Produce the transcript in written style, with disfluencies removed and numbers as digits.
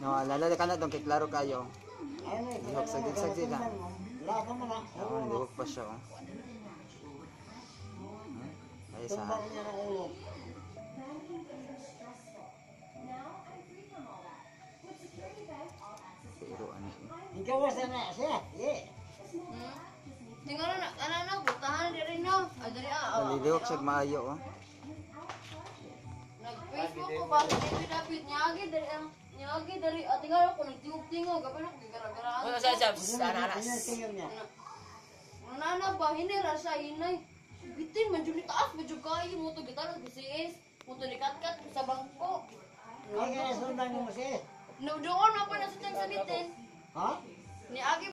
No, lalo ka na doon kay klaro kayo. Lihok sagdi lang. Oo, lihok pa siya. Oh. Ay sa. Pero ano? Ikaw wasa na siya. Tingnan na, butahan diri no. Adiri Lihok siya maayo. Oh. Nag-Facebook ko ba si David niagi dari tingnan ko nagtingog-tingog gabi na gigara-garaan. Ano sa ananas? Nana ba hindi rasa hinay. Bitin man jud taas medyo kayo mo to gitan BCS. Mo to dikat-kat sa bangko. Ay kaya sundan mo siya. No doon na pa na sa bitin. Ha? Niagi